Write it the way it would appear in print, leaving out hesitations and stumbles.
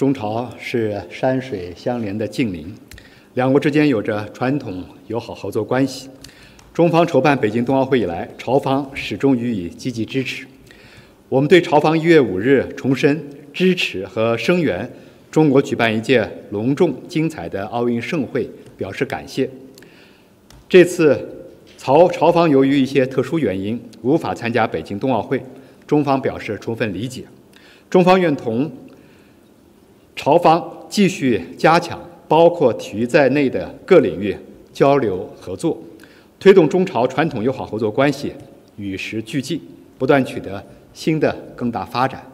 中朝是山水相连的近邻，两国之间有着传统友好合作关系。中方筹办北京冬奥会以来，朝方始终予以积极支持。我们对朝方1月5日重申支持和声援中国举办一届隆重精彩的奥运盛会表示感谢。这次朝方由于一些特殊原因无法参加北京冬奥会，中方表示充分理解。中方愿同朝方继续加强包括体育在内的各领域交流合作，推动中朝传统友好合作关系与时俱进，不断取得新的更大发展。